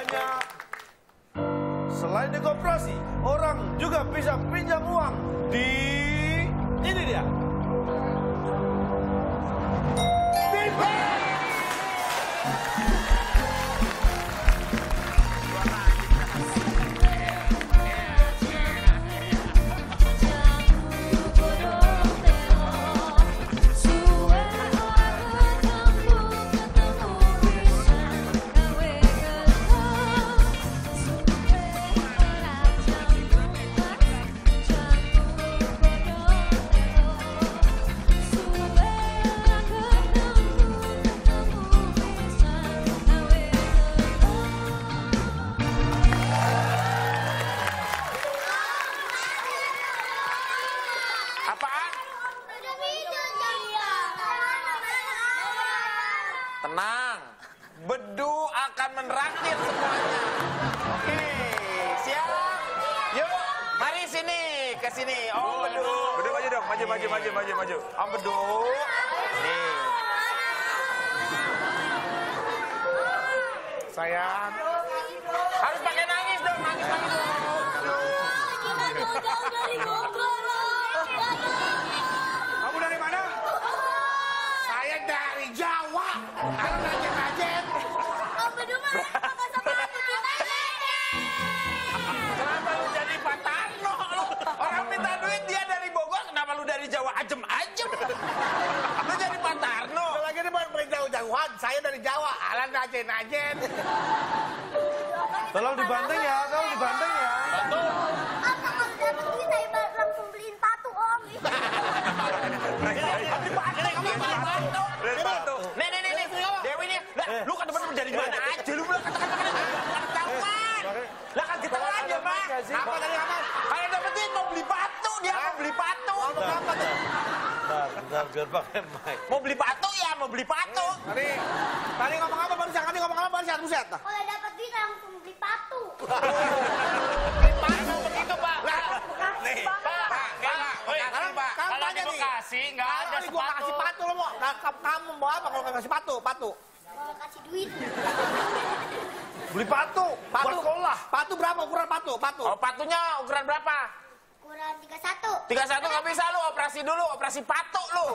banyak. Selain di koperasi, orang juga bisa pinjam uang di... Ini dia. Di bank. Tenang, Bedu akan menraktir semuanya. Oke, siap? Yuk, mari sini, ke sini. Oh, Bedu. Bedu maju dong, maju. Om Bedu. Nih. Sayang. Harus pakai nangis dong, nangis dong. Kamu dari mana? Saya dari Jawa. Anak najen-najen. Om Bedu mah pakai sepatu kita. Kenapa lu jadi Pak Tarno? Orang minta duit dia dari Bogor, kenapa lu dari Jawa ajem-ajem? Lu jadi Pak Tarno. Lagi ini main jauh-jauhan. Saya dari Jawa. Anak najen-najen. Tolong dibanting ya, tolong dibanting ya. Betul. Om kalau dapat duit saya langsung beliin patu Om. Nih. Dewi nih. Lah, lu kan depan dari mana aja lu bilang kata-kata ketahuan. Lah kan kita aja, Pak. Apa tadi apa? Kalau dapat duit mau beli batu, dia mau beli batu. Apa tuh? Bentar, biar pakai mic. Mau beli batu ya, mau beli batu. Tadi ngomong apa barusan? Tadi ngomong apa barusan? Buset. Kalau dapat duit langsung beli patu. Beli batu begitu, Pak. Nih, Kalau di Bekasi nggak ada Gua kasih sepatu. patu lo mau. Kamu mau apa kalau nggak kasih patu? Patu. Kalau kasih duit. Beli patu. Buat sekolah. Patu berapa ukuran patu? Patu. Oh, patunya ukuran berapa? Kurang 31. 31 nggak bisa lu, operasi dulu, operasi patu lu.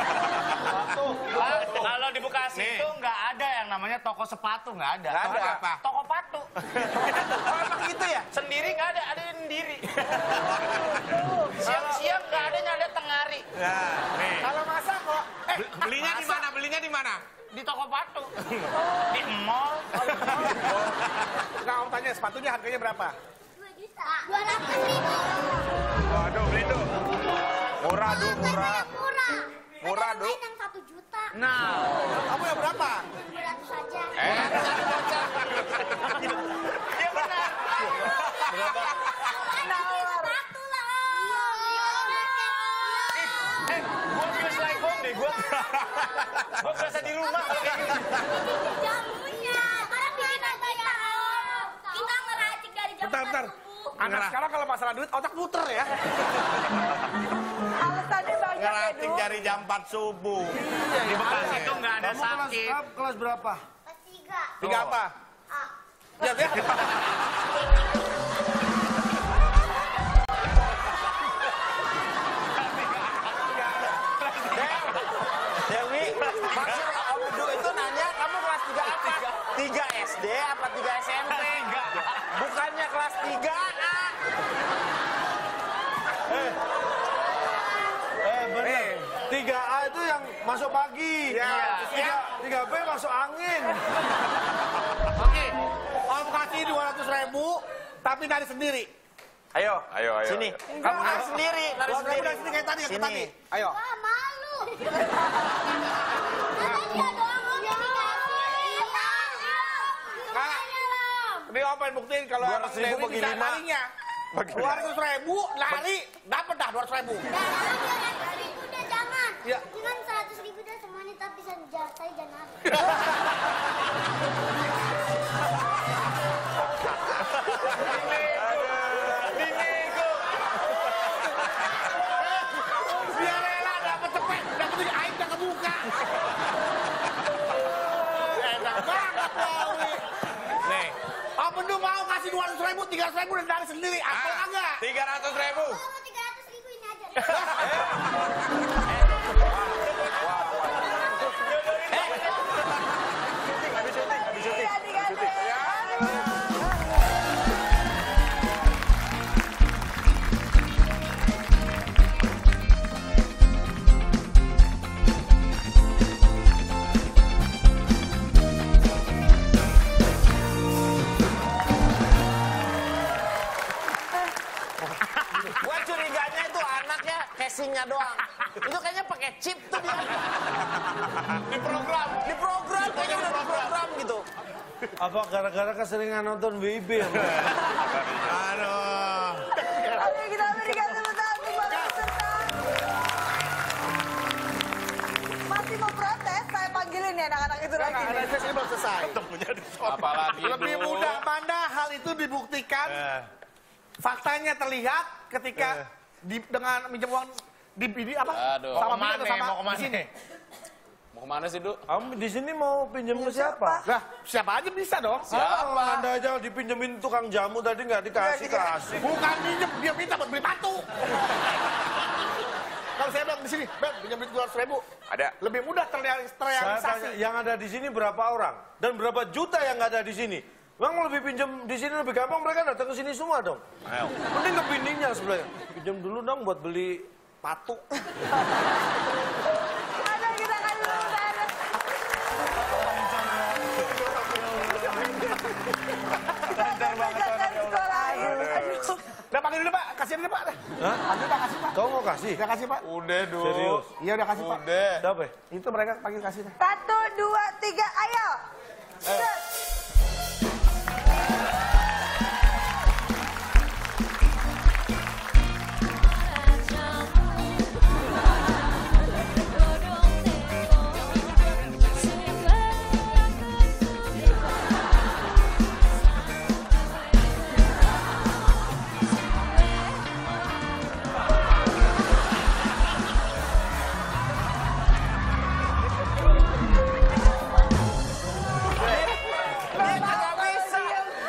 Pak, kalau di Bekasi itu nggak ada yang namanya toko sepatu, nggak ada. Nggak ada apa? Toko patu. Oh, emang gitu ya? Sendiri nggak ada yang sendiri. Siang-siang nggak ada yang ada tengari. Kalau masak kok. Belinya di mana? Belinya di mana? Di toko patu. Di mall. Nggak, om tanya sepatunya harganya berapa? 2 juta. 200.000. Waduh, beli tuh. Murah, Du, murah. Murah. Murah, Du. Yang 1 juta. Nah, Kamu yang berapa? 200 saja. dia benar. Sepatu lah. Gua feels like home deh, gua berasa di rumah kalau kayak gini. Jamunya. Karena bikin kita Om. Kita ngeracik dari jam Bentar. Anak sekarang kalau masalah duit otak muter ya. Alasannya banyak ya, Ngeratik Du. dari jam 4 subuh. Di Bekasi itu nggak ada sakit. Kelas berapa? Kelas 3. Tiga apa? Ah. Ya. Dewi, maksud Om Bedu itu nanya kamu kelas 3 apa? 3 SD apa 3 SMP? Bukannya kelas 3A. Bener. 3A itu yang masuk pagi. Iya. 3B masuk angin. Oke. Om kasih 200.000, tapi dari sendiri. Ayo. Ayo. Sini. Kamu nari sendiri, nari 200.000 sendiri. dari sini kayak tadi, Sini. tadi. Ayo. Wah, malu. Karena dia doang Om yang dikasih. Kak, ini Om pengen buktiin kalau 200.000 Dewi bagi bisa 5. narinya. 200.000 lari, dapat dah 200.000. Udah jangan. Ya. Jangan 100.000 dah semuanya tapi saya jangan. Biar rela dapat cepet, dapat air udah kebuka. Enak banget Dewi. Nih, 300.000 udah dari sendiri. Apa enggak? 300.000. Kalau 300.000 ini aja. Gua curiganya itu anaknya casingnya doang. Itu kayaknya pakai chip tuh dia. Diprogram kayaknya udah diprogram gitu. Apa gara-gara keseringan nonton WIB? Aduh. Oke, kita berikan tepuk tangan untuk Bapak peserta. Masih mau protes, saya panggilin ya anak-anak itu lagi nih. Reses ini belum selesai. Apalagi Lebih mudah mana hal itu dibuktikan. Faktanya terlihat ketika dengan minjem uang di apa? Aduh. Sama Mau bini atau kemana? sama Mau kemana? di sini. Mau kemana sih, Du? Kamu di sini mau pinjam ke siapa? Lah, siapa aja bisa dong. Siapa? Anda aja dipinjemin tukang jamu tadi nggak dikasih. Bukan minjem, dia minta buat beli batu. Kalau saya bilang di sini, Ben, pinjam duit 200.000. Ada. Lebih mudah Saya tanya, terrealisasi. yang ada di sini berapa orang? Dan berapa juta yang nggak ada di sini? Memang lebih pinjam di sini lebih gampang, mereka datang ke sini semua dong. Ayo. Mending ke bininya sebenarnya. Pinjam dulu dong buat beli patu. Ada kita kasih tepuk tangan. Lancar banget anak ya Allah. Aduh. Udah panggil dulu, Pak. Kasih dulu, Pak. Hah? Panggil, Pak. Kasih, Pak. Kau mau kasih? Udah kasih, Pak. Udah, Du. Serius? Iya, udah kasih, Pak. Udah. Siapa? Itu mereka panggil kasih. 1, 2, 3, ayo. Set. Dia kagak bisa.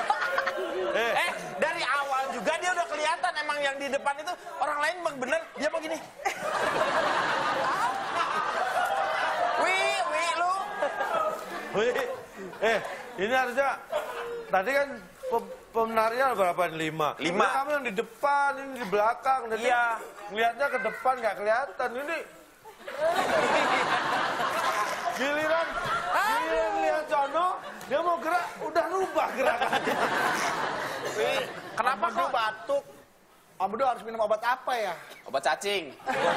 Dari awal juga dia udah kelihatan emang yang di depan itu orang lain bang bener dia begini. Wih lu. Wih, ini harusnya tadi kan penarinya berapa? 5. Lima. Ini kamu yang di depan, ini di belakang. Jadi Iya. Ngeliatnya ke depan nggak kelihatan. Ini giliran lihat sono, dia mau gerak, udah rubah gerakannya. Kenapa kok batuk? Om Bedu harus minum obat apa ya? Obat cacing.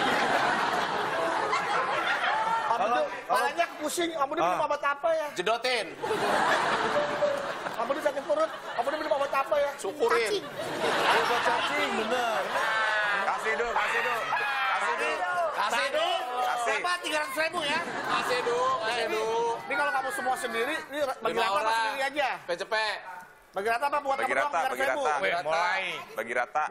Om Bedu, palanya pusing. Om Bedu minum obat apa ya? Jedotin. Om Bedu sakit perut. Om Bedu minum obat apa ya? Syukurin. Obat cacing, bener. Kasih, Du. Kasih, Du. Kasih, Du. Kasih, Du. Kasih. Berapa? 300.000 ya? Kasih, Du. Kasih, Du. Ini kalau kamu semua sendiri, ini bagi 5 rata apa orang. sendiri aja? Cepet. Bagi rata apa buat Bagi kamu doang rata, bagi 300.000? rata. Wih, Mulai. Bagi rata.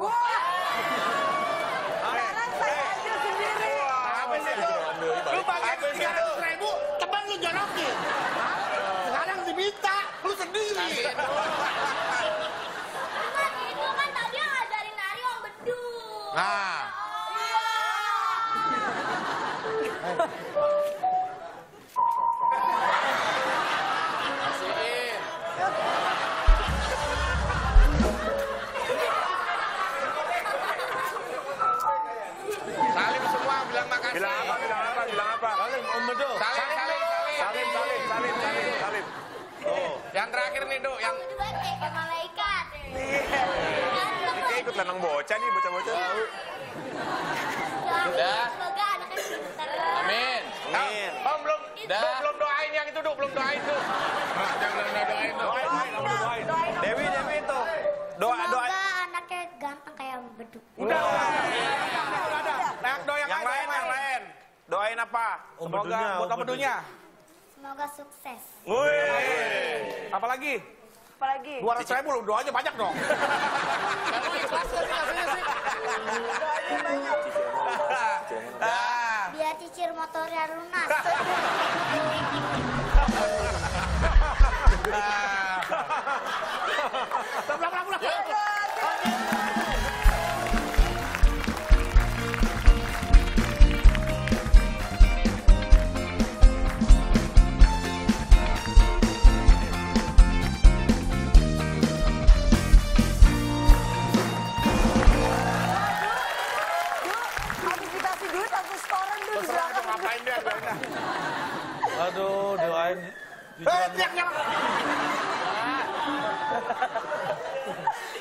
Sekarang saya aja sendiri. Apa sih itu? Lu bagi 300.000, teman lu jorokin. Sekarang diminta, lu sendiri. Kan itu kan tadi yang ngajarin nari Om Bedu. Nah. Kasihin. Salim semua bilang makasih. Bilang apa? Bilang apa? Bilang apa? Salim, Om Bedu. Salim, salim, salim, salim, salim, salim, salim. Yang terakhir nih, Du, yang Bedu kan kayak malaikat. ini ikut lenong bocah nih, bocah-bocah. Udah. Semoga anaknya pintar. Amin. Amin. Belum doain yang itu, Du. Belum doain, Du. Jangan doain, Du. Dewi itu. Doa. Semoga anaknya ganteng kayak Om Bedu. Udah. Doa yang lain. Doain apa? Om Semoga Bedunya, buat Om Om Bedunya. Semoga sukses. Apa lagi? Apalagi? 200.000 lu doanya banyak dong. Kamu ikhlas gak sih kasihnya sih? Doanya banyak. Biar cicir motornya lunas. Pulang. Dadah.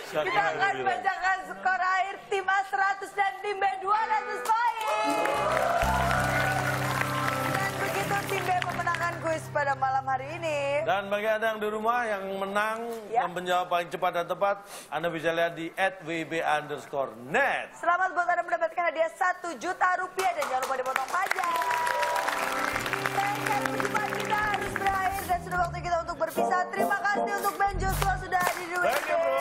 Kita akan bacakan skor akhir tim A 100 dan tim B 200 poin. Dan begitu tim B memenangkan kuis pada malam hari ini. Dan bagi Anda yang di rumah yang menang dan menjawab paling cepat dan tepat, Anda bisa lihat di @wb_net. Selamat buat Anda mendapatkan hadiah Rp1.000.000 dan jangan lupa dipotong pajak. Dan perjumpaan kita harus berakhir dan sudah waktu kita untuk berpisah. Terima kasih untuk Ben Joshua sudah hadir di Thank you, bro.